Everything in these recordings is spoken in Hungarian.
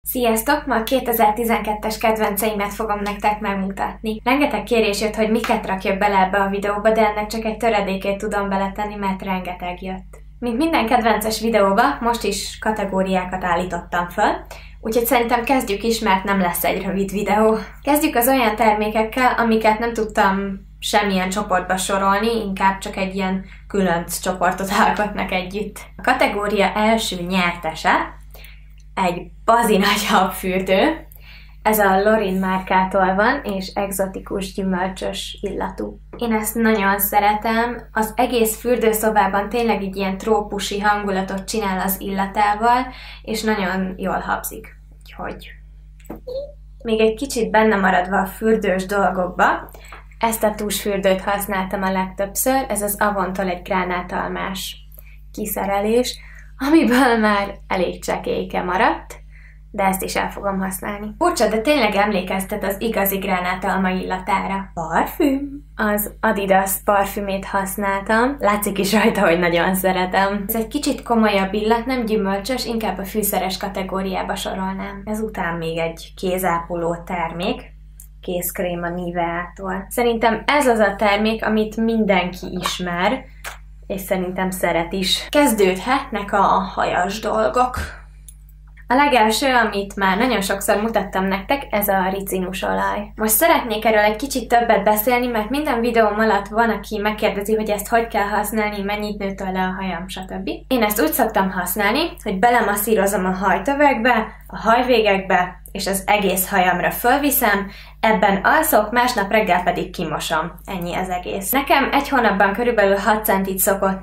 Sziasztok! Ma a 2012-es kedvenceimet fogom nektek megmutatni. Rengeteg kérés jött, hogy miket rakjak bele ebbe a videóba, de ennek csak egy töredékét tudom beletenni, mert rengeteg jött. Mint minden kedvences videóba, most is kategóriákat állítottam föl, úgyhogy szerintem kezdjük is, mert nem lesz egy rövid videó. Kezdjük az olyan termékekkel, amiket nem tudtam semmilyen csoportba sorolni, inkább csak egy ilyen különc csoportot alkotnak együtt. A kategória első nyertese egy bazi nagy habfürdő. Ez a Lorin márkától van, és egzotikus gyümölcsös illatú. Én ezt nagyon szeretem. Az egész fürdőszobában tényleg egy ilyen trópusi hangulatot csinál az illatával, és nagyon jól habzik. Úgyhogy még egy kicsit benne maradva a fürdős dolgokba, ezt a tusfürdőt használtam a legtöbbször, ez az Avontól egy gránátalmás kiszerelés, amiből már elég csekélyke maradt, de ezt is el fogom használni. Furcsa, de tényleg emlékeztet az igazi gránátalma illatára. Parfüm? Az Adidas parfümét használtam. Látszik is rajta, hogy nagyon szeretem. Ez egy kicsit komolyabb illat, nem gyümölcsös, inkább a fűszeres kategóriába sorolnám. Ezután még egy kézápoló termék. Kézkrém a Nivea-tól. Szerintem ez az a termék, amit mindenki ismer, és szerintem szeret is. Kezdődhetnek a hajas dolgok. A legelső, amit már nagyon sokszor mutattam nektek, ez a ricinus olaj. Most szeretnék erről egy kicsit többet beszélni, mert minden videóm alatt van, aki megkérdezi, hogy ezt hogy kell használni, mennyit nő tőle a hajam, stb. Én ezt úgy szoktam használni, hogy belemasszírozom a hajtövekbe, a hajvégekbe, és az egész hajamra fölviszem, ebben alszok, másnap reggel pedig kimosom. Ennyi az egész. Nekem egy hónapban körülbelül 6 centit szokott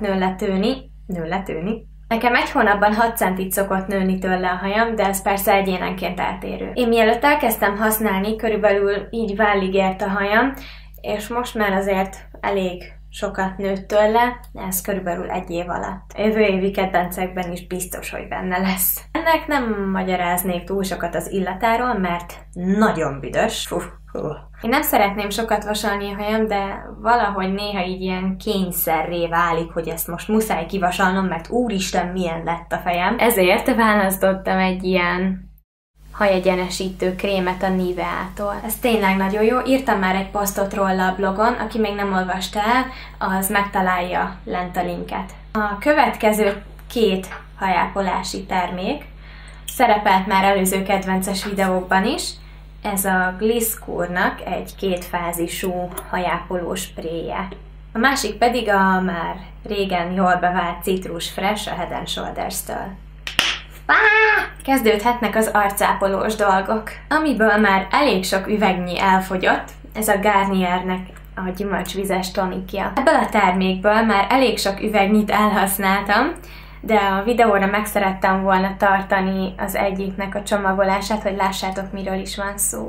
Nekem egy hónapban 6 centit szokott nőni tőle a hajam, de ez persze egyénenként eltérő. Én mielőtt elkezdtem használni, körülbelül így vállig ért a hajam, és most már azért elég sokat nőtt tőle, ez körülbelül 1 év alatt. Jövő évi kedvencekben is biztos, hogy benne lesz. Ennek nem magyaráznék túl sokat az illatáról, mert nagyon büdös. Én nem szeretném sokat vasalni a hajam, de valahogy néha így ilyen kényszerré válik, hogy ezt most muszáj kivasalnom, mert úristen, milyen lett a fejem. Ezért választottam egy ilyen hajegyenesítő krémet a Nivea-tól. Ez tényleg nagyon jó. Írtam már egy posztot róla a blogon, aki még nem olvasta el, az megtalálja lent a linket. A következő 2 hajápolási termék szerepelt már előző kedvences videókban is. Ez a Gliscournak egy 2 fázisú hajápoló spréje. A másik pedig a már régen jól bevált Citrus Fresh a Head & Shoulders-től. Kezdődhetnek az arcápolós dolgok. Amiből már elég sok üvegnyi elfogyott, ez a Garniernek a gyümölcsvizes tonikja. Ebből a termékből már elég sok üvegnyit elhasználtam, de a videóra meg szerettem volna tartani az egyiknek a csomagolását, hogy lássátok, miről is van szó.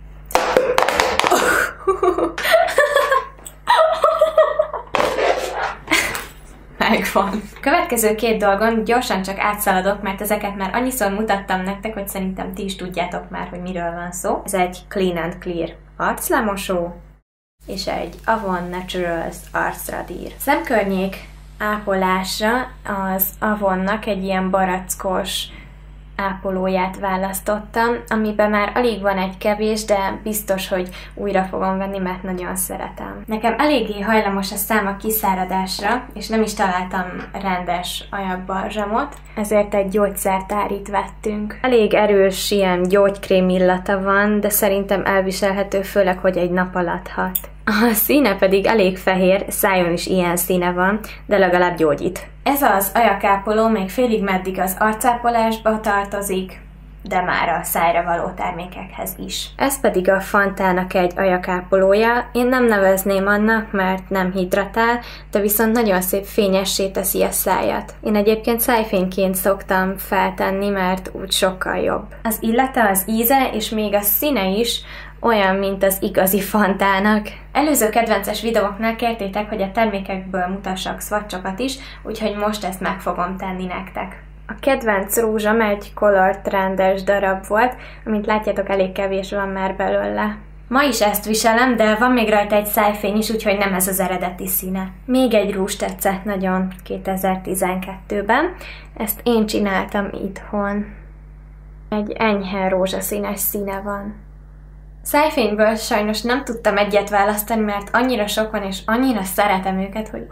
Megvan. Következő 2 dolgon gyorsan csak átszaladok, mert ezeket már annyiszor mutattam nektek, hogy szerintem ti is tudjátok már, hogy miről van szó. Ez egy Clean & Clear arclemosó, és egy Avon Naturals arcradír. Szemkörnyék ápolásra az Avonnak egy ilyen barackos ápolóját választottam, amiben már alig van egy kevés, de biztos, hogy újra fogom venni, mert nagyon szeretem. Nekem eléggé hajlamos a szám a kiszáradásra, és nem is találtam rendes ajakbalzsamot, ezért egy gyógyszertárit vettünk. Elég erős ilyen gyógykrém illata van, de szerintem elviselhető, főleg, hogy egy nap alatt hat. A színe pedig elég fehér, szájon is ilyen színe van, de legalább gyógyít. Ez az ajakápoló még félig meddig az arcápolásba tartozik, de már a szájra való termékekhez is. Ez pedig a Fantának egy ajakápolója. Én nem nevezném annak, mert nem hidratál, de viszont nagyon szép fényessé teszi a szájat. Én egyébként szájfényként szoktam feltenni, mert úgy sokkal jobb. Az illata, az íze és még a színe is olyan, mint az igazi Fantának. Előző kedvences videóknál kértétek, hogy a termékekből mutassak swatchokat is, úgyhogy most ezt meg fogom tenni nektek. A kedvenc rózsam egy Color Trendes darab volt, amint látjátok, elég kevés van már belőle. Ma is ezt viselem, de van még rajta egy szájfény is, úgyhogy nem ez az eredeti színe. Még egy rúzs tetszett nagyon 2012-ben. Ezt én csináltam itthon. Egy enyhe rózsaszínes színe van. Szájfényből sajnos nem tudtam egyet választani, mert annyira sok van, és annyira szeretem őket, hogy...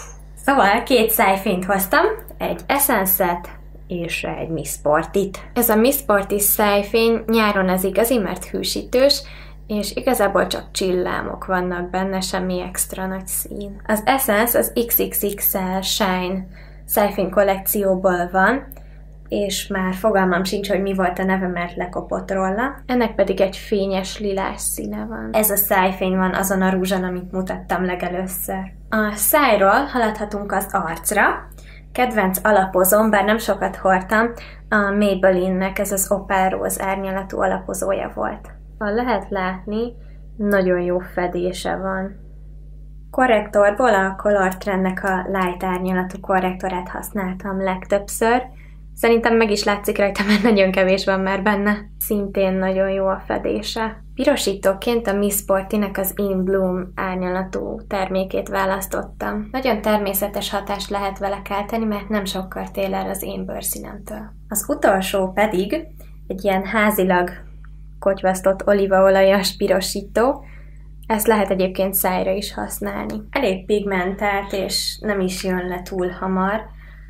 Szóval 2 szájfényt hoztam, egy Essence-et és egy Miss Sportit. Ez a Miss Sporty szájfény nyáron az igazi, mert hűsítős, és igazából csak csillámok vannak benne, semmi extra nagy szín. Az Essence az XXXL Shine szájfény kollekcióból van, és már fogalmam sincs, hogy mi volt a neve, mert lekopott róla. Ennek pedig egy fényes lilás színe van. Ez a szájfény van azon a rúzson, amit mutattam legelőször. A szájról haladhatunk az arcra. Kedvenc alapozom, bár nem sokat hordtam, a Maybelline-nek ez az Opal Rose árnyalatú alapozója volt. Ha lehet látni, nagyon jó fedése van. Korrektorból a Color Trendnek a Light árnyalatú korrektorát használtam legtöbbször. Szerintem meg is látszik rajta, mert nagyon kevés van már benne. Szintén nagyon jó a fedése. Pirosítóként a Miss Sporty-nek az In Bloom árnyalatú termékét választottam. Nagyon természetes hatást lehet vele kelteni, mert nem sokkal tél el az én bőrszínemtől. Az utolsó pedig egy ilyen házilag kotyvasztott olívaolajas pirosító. Ezt lehet egyébként szájra is használni. Elég pigmentált, és nem is jön le túl hamar.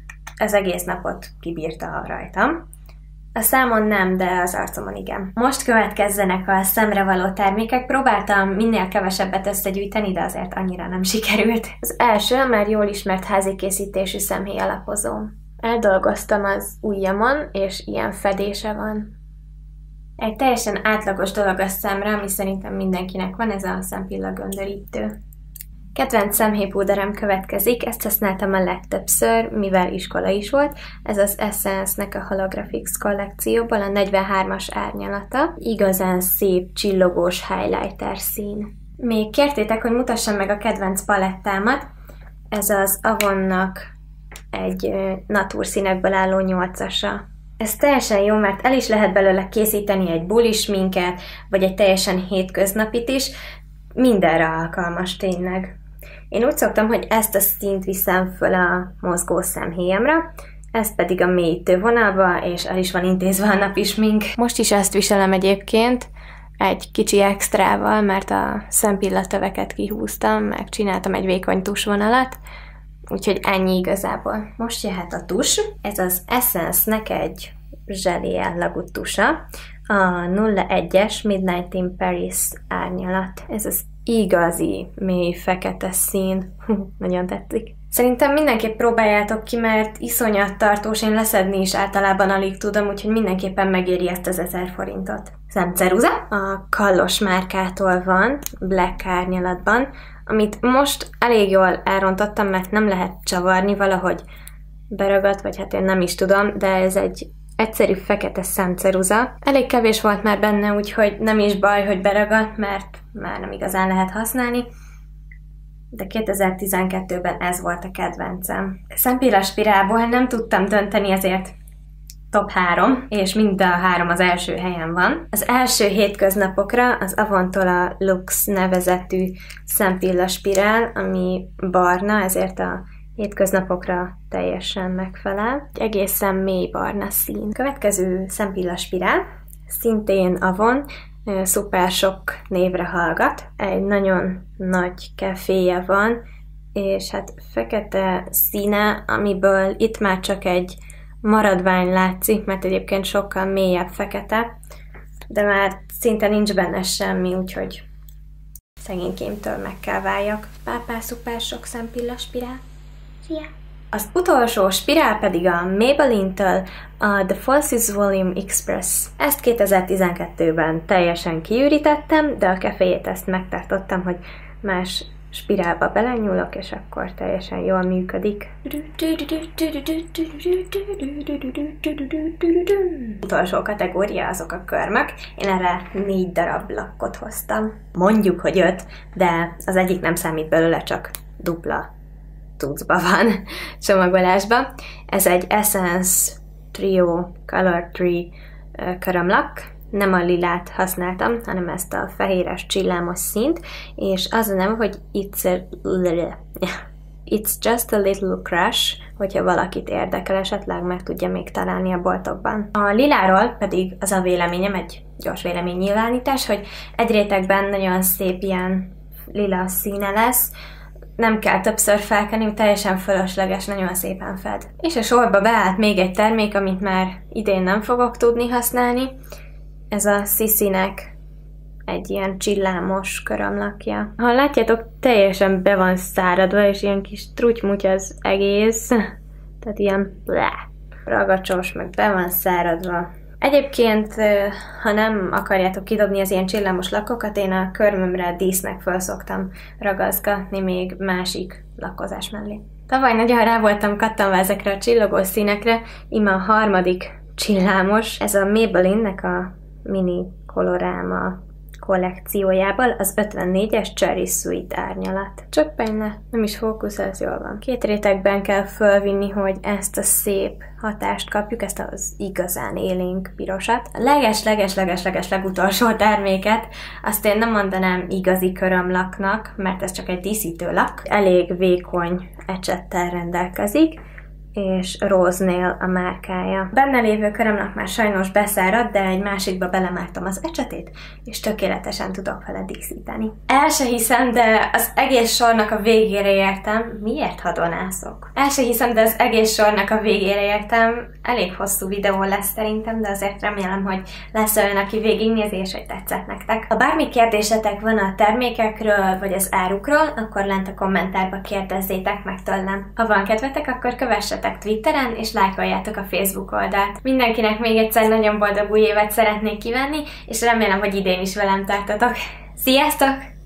Ez egész napot kibírta rajtam. A számon nem, de az arcomon igen. Most következzenek a szemre való termékek. Próbáltam minél kevesebbet összegyűjteni, de azért annyira nem sikerült. Az első már jól ismert házi készítésű szemhéj alapozó. Eldolgoztam az ujjamon, és ilyen fedése van. Egy teljesen átlagos dolog a szemre, ami szerintem mindenkinek van, ez a szempillagöndörítő. Kedvenc szemhéjpúderem következik, ezt használtam a legtöbbször, mivel iskola is volt. Ez az Essence-nek a Holographics kollekcióból a 43-as árnyalata. Igazán szép, csillogós highlighter szín. Még kértétek, hogy mutassam meg a kedvenc palettámat. Ez az Avonnak egy natúrszínekből álló 8-asa. Ez teljesen jó, mert el is lehet belőle készíteni egy bulis sminket, vagy egy teljesen hétköznapit is. Mindenre alkalmas tényleg. Én úgy szoktam, hogy ezt a színt viszem föl a mozgó szemhéjamra, ezt pedig a mélyítő vonalba, és el is van intézve a napi smink. Most is ezt viselem egyébként, egy kicsi extrával, mert a szempillatöveket kihúztam, meg csináltam egy vékony tusvonalat, úgyhogy ennyi igazából. Most jöhet a tus. Ez az Essence-nek egy zselé állagú tusa, a 01-es Midnight in Paris árnyalat. Ez az igazi, mély, fekete szín. Nagyon tetszik. Szerintem mindenképp próbáljátok ki, mert iszonyat tartós, én leszedni is általában alig tudom, úgyhogy mindenképpen megéri ezt az 1000 forintot. Szemceruza. A Kallos márkától van, Black árnyalatban, amit most elég jól elrontottam, mert nem lehet csavarni, valahogy beragadt, vagy hát én nem is tudom, de ez egy egyszerű fekete szemceruza. Elég kevés volt már benne, úgyhogy nem is baj, hogy beragadt, mert már nem igazán lehet használni. De 2012-ben ez volt a kedvencem. Szempillaspirálból nem tudtam dönteni, ezért top 3, és mind a 3 az első helyen van. Az első hétköznapokra az Avontól a Lux nevezetű szempillaspirál, ami barna, ezért a hétköznapokra teljesen megfelel. Egy egészen mély barna szín. Következő szempillaspirál, szintén Avon, szuper sok névre hallgat. Egy nagyon nagy keféje van, és hát fekete színe, amiből itt már csak egy maradvány látszik, mert egyébként sokkal mélyebb fekete, de már szinte nincs benne semmi, úgyhogy szegénykémtől meg kell váljak. Pápá szuper sok szempillaspirál. Szia! Az utolsó spirál pedig a Maybelline-től a The Falsies Volume Express. Ezt 2012-ben teljesen kiürítettem, de a keféjét ezt megtartottam, hogy más spirálba belenyúlok, és akkor teljesen jól működik. Utolsó kategória azok a körmök. Én erre 4 darab lakkot hoztam. Mondjuk, hogy 5, de az egyik nem számít belőle, csak dupla tucba van, csomagolásban. Ez egy Essence Trio Color 3 körömlak. Nem a lilát használtam, hanem ezt a fehéres csillámos színt, és az a neve, hogy It's Just a Little Crush, hogyha valakit érdekel, esetleg meg tudja még találni a boltokban. A liláról pedig az a véleményem, egy gyors véleménynyilvánítás, hogy egy rétegben nagyon szép ilyen lila színe lesz, nem kell többször felkenni, teljesen fölösleges, nagyon szépen fed. És a sorba beállt még egy termék, amit már idén nem fogok tudni használni. Ez a Sissy-nek egy ilyen csillámos körömlakja. Ha látjátok, teljesen be van száradva, és ilyen kis trutymutya az egész. Tehát ilyen ragacsos, meg be van száradva. Egyébként, ha nem akarjátok kidobni az ilyen csillámos lakokat, én a körmömre dísznek föl szoktam ragaszgatni még másik lakkozás mellé. Tavaly nagyon rá voltam kattanva ezekre a csillogó színekre, íme a harmadik csillámos, ez a Maybelline-nek a mini koloráma kollekciójából az 54-es Cherry Sweet árnyalat. Csöppenj le, nem is fókuszálsz, jól van. 2 rétegben kell fölvinni, hogy ezt a szép hatást kapjuk, ezt az igazán élénk pirosat. A leges legutolsó terméket, azt én nem mondanám igazi körömlaknak, mert ez csak egy díszítő lak. Elég vékony ecsettel rendelkezik, és Rose Nail a márkája. Benne lévő körömlak már sajnos beszárad, de egy másikba belemártam az ecsetét, és tökéletesen tudok vele díszíteni. El se hiszem, de az egész sornak a végére értem. Miért hadonászok? El se hiszem, de az egész sornak a végére értem. Elég hosszú videó lesz szerintem, de azért remélem, hogy lesz olyan, aki végignézi, és hogy tetszett nektek. Ha bármi kérdésetek van a termékekről, vagy az árukról, akkor lent a kommentárba kérdezzétek meg tőlem. Ha van kedvetek, akkor kövessetek Twitteren, és lájkoljátok a Facebook oldalt. Mindenkinek még egyszer nagyon boldog új évet szeretnék kívánni, és remélem, hogy idén is velem tartotok. Sziasztok!